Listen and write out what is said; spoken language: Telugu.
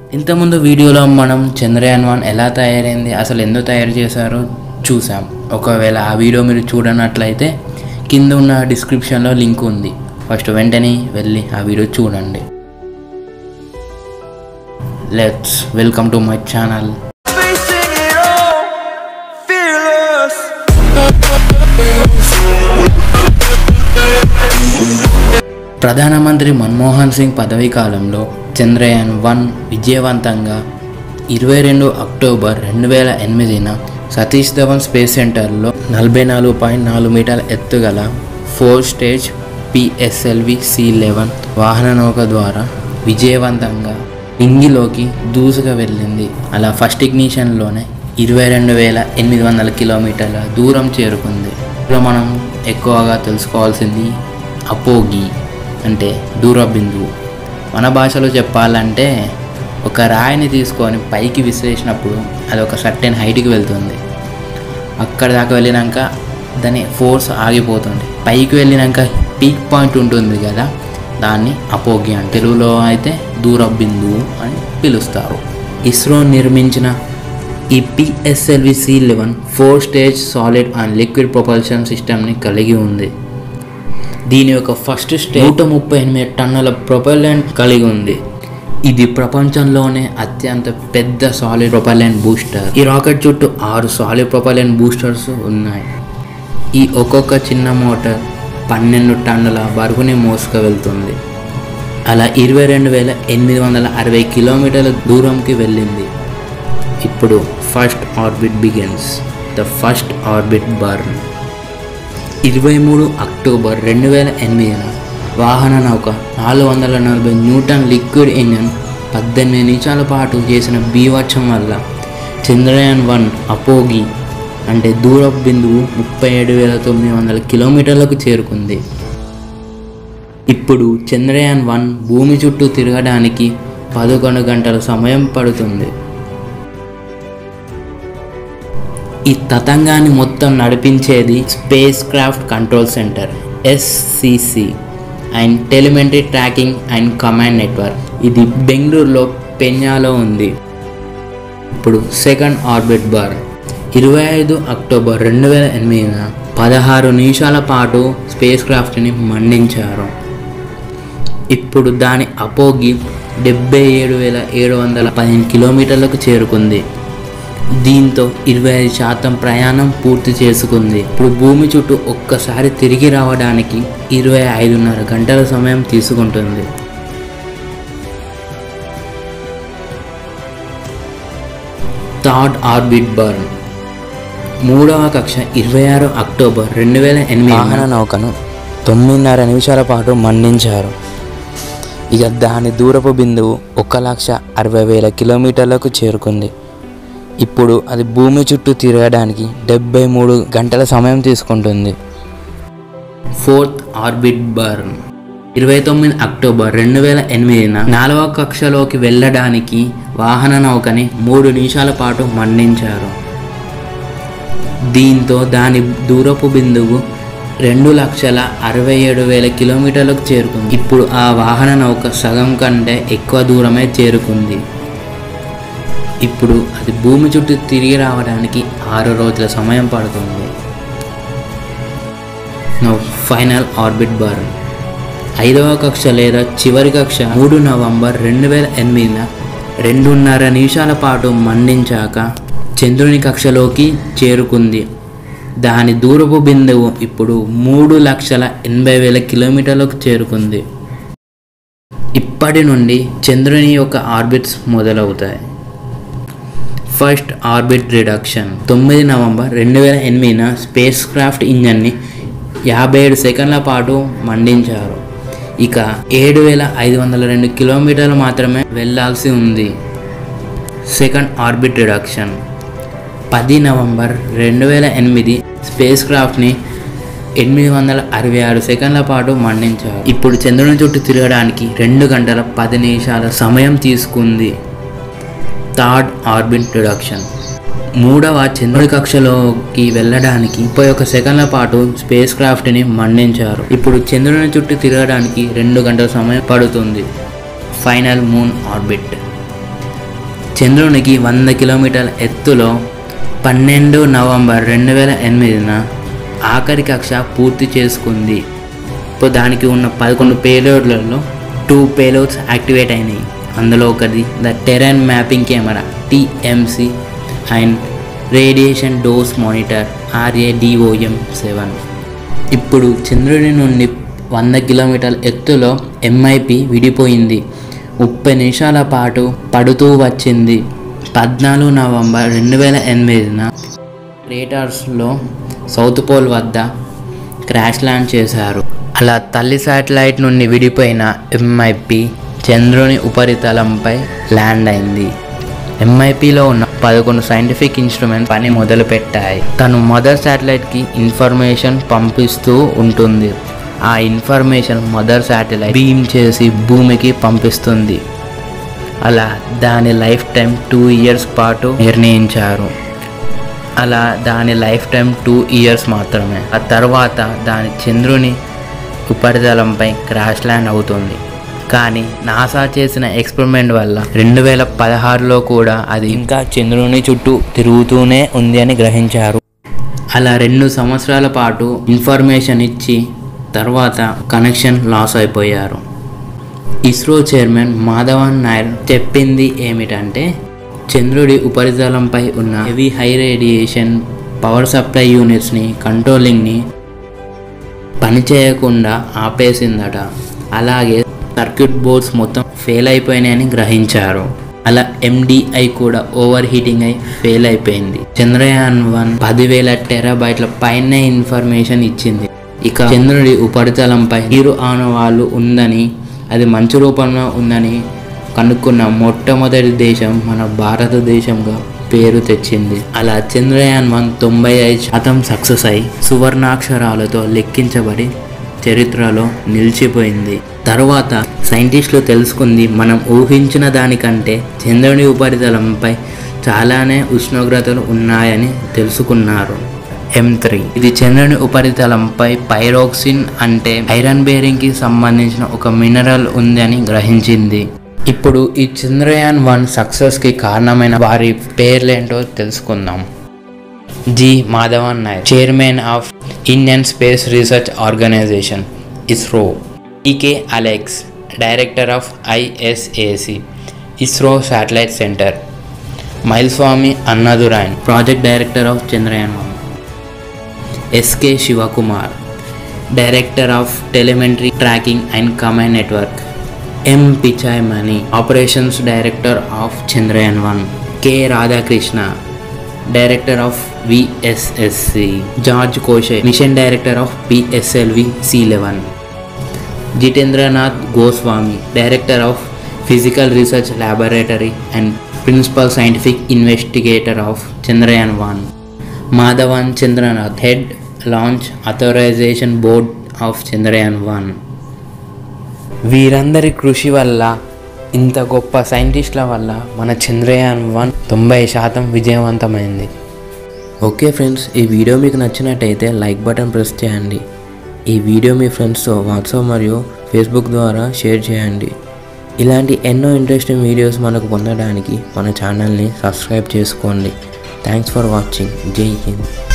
ఇంతకుముందు వీడియోలో మనం చంద్రయాన్-1 ఎలా తయారైంది, అసలు ఎందుకు తయారు చేశారో చూసాం. ఒకవేళ ఆ వీడియో మీరు చూడనట్లయితే కింద ఉన్న డిస్క్రిప్షన్లో లింక్ ఉంది. ఫస్ట్ వెంటనే వెళ్ళి ఆ వీడియో చూడండి. Let's welcome to my channel. ప్రధానమంత్రి మన్మోహన్ సింగ్ పదవీ కాలంలో చంద్రయాన్-1 విజయవంతంగా 22 అక్టోబర్ 2008న సతీష్ ధవన్ స్పేస్ సెంటర్లో 44.4 మీటర్ల ఎత్తుగల 4 స్టేజ్ PSLV C-11 వాహన నౌక ద్వారా విజయవంతంగా ఇంగిలోకి దూసుగా వెళ్ళింది. అలా ఫస్ట్ ఇగ్నిషన్లోనే 22,800 కిలోమీటర్ల దూరం చేరుకుంది. ఇప్పుడు మనం ఎక్కువగా తెలుసుకోవాల్సింది అపోగి అంటే దూర బిందువు. మన భాషలో చెప్పాలంటే ఒక రాయిని తీసుకొని పైకి విసిరేసినప్పుడు అది ఒక సర్టెన్ హైట్కి వెళ్తుంది. అక్కడ దాకా వెళ్ళినాక దాని ఫోర్స్ ఆగిపోతుంది. పైకి వెళ్ళినాక పీక్ పాయింట్ ఉంటుంది కదా, దాన్ని అపోగి అంటే తెలుగులో అయితే దూర బిందువు అని పిలుస్తారు. ఇస్రో నిర్మించిన ఈ PSLV C-11 4 stage solid and liquid propulsion సిస్టమ్ని కలిగి ఉంది. దీని యొక్క ఫస్ట్ స్టేజ్ 138 టన్నుల ప్రొపెల్లెంట్ కలిగి ఉంది. ఇది ప్రపంచంలోనే అత్యంత పెద్ద సాలిడ్ ప్రొపెల్లెంట్ బూస్టర్. ఈ రాకెట్ చుట్టూ 6 సాలిడ్ ప్రొపెల్లెంట్ బూస్టర్స్ ఉన్నాయి. ఈ ఒక్కొక్క చిన్న మోటార్ 12 టన్నుల బరువుని మోసుకు వెళ్తుంది. అలా 22,860 కిలోమీటర్ల దూరంకి వెళ్ళింది. ఇప్పుడు first orbit begins. The first orbit burn. 23 October 2008న వాహన నౌక 440 న్యూటన్ లిక్విడ్ ఇంజన్ 18 నిమిషాల పాటు చేసిన బీభత్సం వల్ల చంద్రయాన్-1 అపోగి అంటే దూర బిందువు 37,900 కిలోమీటర్లకు చేరుకుంది. ఇప్పుడు చంద్రయాన్-1 భూమి చుట్టూ తిరగడానికి 11 గంటల సమయం పడుతుంది. ఈ తతంగాన్ని మొత్తం నడిపించేది spacecraft control centre SCC and telemetry tracking and command network. ఇది బెంగళూరులో పెన్యాలో ఉంది. ఇప్పుడు సెకండ్ ఆర్బిట్ బర్న్. 25 అక్టోబర్ 2008న 16 నిమిషాల పాటు స్పేస్ క్రాఫ్ట్ని మండించారు. ఇప్పుడు దాని అపోగి 77,715 కిలోమీటర్లకు చేరుకుంది. దీంతో 25% ప్రయాణం పూర్తి చేసుకుంది. ఇప్పుడు భూమి చుట్టూ ఒక్కసారి తిరిగి రావడానికి 25.5 గంటల సమయం తీసుకుంటుంది. Third orbit burn. మూడవ కక్ష 26 అక్టోబర్ 2008 వాహన నౌకను 9.5 నిమిషాల పాటు మండించారు. ఇక దాని దూరపు బిందువు 1,60,000 కిలోమీటర్లకు చేరుకుంది. ఇప్పుడు అది భూమి చుట్టూ తిరగడానికి 73 గంటల సమయం తీసుకుంటుంది. Fourth orbit burn. 29 అక్టోబర్ 2008న 4వ కక్షలోకి వెళ్ళడానికి వాహన నౌకని 3 నిమిషాల పాటు మండించారు. దీంతో దాని దూరపు బిందువు 2,67,000 కిలోమీటర్లకు చేరుకుంది. ఇప్పుడు ఆ వాహన నౌక సగం కంటే ఎక్కువ దూరమే చేరుకుంది. ఇప్పుడు అది భూమి చుట్టూ తిరిగి రావడానికి 6 రోజుల సమయం పడుతుంది. Now final orbit burn. 5వ కక్ష లేదా చివరి కక్ష 3 నవంబర్ 2008న 2.5 నిమిషాల పాటు మండించాక చంద్రుని కక్షలోకి చేరుకుంది. దాని దూరపు బిందువు ఇప్పుడు 3,80,000 కిలోమీటర్లకు చేరుకుంది. ఇప్పటి నుండి చంద్రుని యొక్క ఆర్బిట్స్ మొదలవుతాయి. First orbit reduction. 9 నవంబర్ 2008న స్పేస్ క్రాఫ్ట్ ఇంజన్ని 57 సెకండ్ల పాటు మండించారు. ఇక 7,502 కిలోమీటర్లు మాత్రమే వెళ్లాల్సి ఉంది. Second orbit reduction. 10 నవంబర్ 2008 స్పేస్ క్రాఫ్ట్ని 866 సెకండ్ల పాటు మండించారు. ఇప్పుడు చంద్రుని చుట్టూ తిరగడానికి 2 గంటల 10 నిమిషాల సమయం తీసుకుంది. Third orbit reduction. 3వ చంద్రుడి కక్షలోకి వెళ్ళడానికి 31 సెకండ్ల పాటు స్పేస్ క్రాఫ్ట్ని మండించారు. ఇప్పుడు చంద్రుని చుట్టూ తిరగడానికి 2 గంటల సమయం పడుతుంది. Final moon orbit. చంద్రునికి 100 కిలోమీటర్ల ఎత్తులో 12 నవంబర్ 2008 ఆఖరి కక్ష పూర్తి చేసుకుంది. ఇప్పుడు దానికి ఉన్న 11 పేలోడ్లలో 2 పేలోడ్స్ యాక్టివేట్ అయినాయి. అందులో ఒకటి the terrain mapping camera TMC and radiation dose monitor RADOM7. ఇప్పుడు చంద్రుడి నుండి 100 కిలోమీటర్ల ఎత్తులో MIP విడిపోయింది. 30 నిమిషాల పాటు పడుతూ వచ్చింది. 14 నవంబర్ 2008 క్రేటర్స్లో సౌత్ పోల్ వద్ద క్రాష్ ల్యాండ్ చేశారు. అలా తల్లి శాటిలైట్ నుండి విడిపోయిన MIP చంద్రుని ఉపరితలంపై ల్యాండ్ అయింది. MIPలో ఉన్న 11 సైంటిఫిక్ ఇన్స్ట్రుమెంట్స్ పని మొదలుపెట్టాయి. తను మదర్ శాటిలైట్కి ఇన్ఫర్మేషన్ పంపిస్తూ ఉంటుంది. ఆ ఇన్ఫర్మేషన్ మదర్ శాటిలైట్ బీమ్ చేసి భూమికి పంపిస్తుంది. అలా దాని లైఫ్ టైం 2 ఇయర్స్ పాటు నిర్ణయించారు. అలా దాని లైఫ్ టైం 2 ఇయర్స్ మాత్రమే. ఆ తర్వాత దాని చంద్రుని ఉపరితలంపై క్రాష్ ల్యాండ్ అవుతుంది. కానీ నాసా చేసిన ఎక్స్పెరిమెంట్ వల్ల 2016లో కూడా అది ఇంకా చంద్రుని చుట్టూ తిరుగుతూనే ఉంది అని గ్రహించారు. అలా 2 సంవత్సరాల పాటు ఇన్ఫర్మేషన్ ఇచ్చి తర్వాత కనెక్షన్ లాస్ అయిపోయారు. ఇస్రో చైర్మన్ మాధవన్ నాయర్ చెప్పింది ఏమిటంటే, చంద్రుడి ఉపరితలంపై ఉన్న heavy high radiation power supply యూనిట్స్ని కంట్రోలింగ్ని పనిచేయకుండా ఆపేసిందట. అలాగే సర్క్యూట్ బోర్డ్స్ మొత్తం ఫెయిల్ అయిపోయినాయని గ్రహించారు. అలా MDI కూడా ఓవర్ హీటింగ్ అయి ఫెయిల్ అయిపోయింది. చంద్రయాన్-1 10,000 టెరాబైట్ల పైన ఇన్ఫర్మేషన్ ఇచ్చింది. ఇక చంద్రుడి ఉపరితలంపై నీరు ఆనవాళ్ళు ఉందని, అది మంచు రూపంలో ఉందని కనుక్కున్న మొట్టమొదటి దేశం మన భారతదేశంగా పేరు తెచ్చింది. అలా చంద్రయాన్-1 95% సక్సెస్ అయి సువర్ణాక్షరాలతో లెక్కించబడి చరిత్రలో నిలిచిపోయింది. తర్వాత సైంటిస్టులు తెలుసుకుంది, మనం ఊహించిన దానికంటే చంద్రుని ఉపరితలంపై చాలానే ఉష్ణోగ్రతలు ఉన్నాయని తెలుసుకున్నారు. M3 ఇది చంద్రుని ఉపరితలంపై పైరోక్సిన్ అంటే ఐరన్ బేరింగ్కి సంబంధించిన ఒక మినరల్ ఉంది అని గ్రహించింది. ఇప్పుడు ఈ చంద్రయాన్-1 సక్సెస్కి కారణమైన వారి పేర్లేంటో తెలుసుకుందాం. G. Madhavan Nair, chairman of Indian space research organisation ISRO. EK Alex, director of ISAC ISRO satellite centre. Mylswamy Annadurai, project director of Chandrayaan one. SK Sivakumar, director of telemetry tracking and command network. M. Pichai Mani, operations director of Chandrayaan one. K. Radhakrishna, director of VSSC. George Koshy, mission director of PSLV C11. Jitendranath Goswami, director of physical research laboratory and principal scientific investigator of Chandrayaan one. Madhavan Chandranath, head launch authorisation board of Chandrayaan one. వీరందరి కృషి వల్ల, ఇంత గొప్ప సైంటిస్టుల వల్ల మన చంద్రయాన్-1 90% విజయవంతమైంది. ఓకే ఫ్రెండ్స్, ఈ వీడియో మీకు నచ్చినట్టయితే లైక్ బటన్ ప్రెస్ చేయండి. ఈ వీడియో మీ ఫ్రెండ్స్తో వాట్సాప్ మరియు ఫేస్బుక్ ద్వారా షేర్ చేయండి. ఇలాంటి ఎన్నో ఇంట్రెస్టింగ్ వీడియోస్ మనకు పొందడానికి మన ఛానల్ని సబ్స్క్రైబ్ చేసుకోండి. Thanks for watching. జై హింద్.